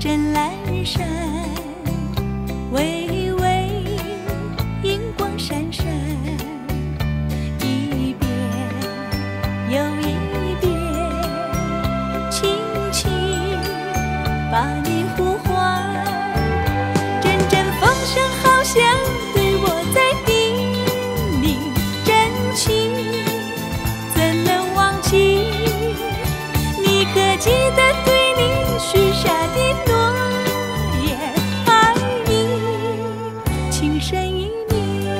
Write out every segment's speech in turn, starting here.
深阑珊，微微银光闪闪，一遍又一遍，轻轻把你呼唤。阵阵风声好像对我在叮咛真情，怎能忘记？你可记得对你许下的诺言？爱你情深意绵。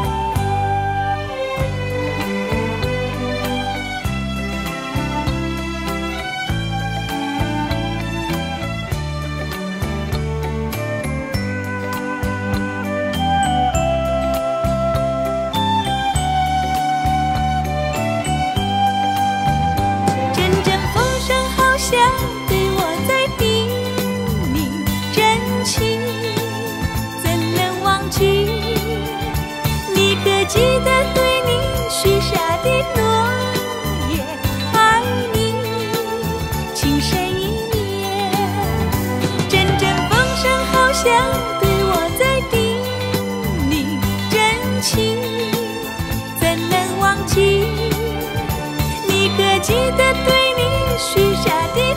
阵阵风声好像对我在叮咛真情，怎能忘记？你可记得对你许下的诺言？爱你情深意绵。阵阵风声好像对我在叮咛真情，怎能忘记？你可记得对你许下的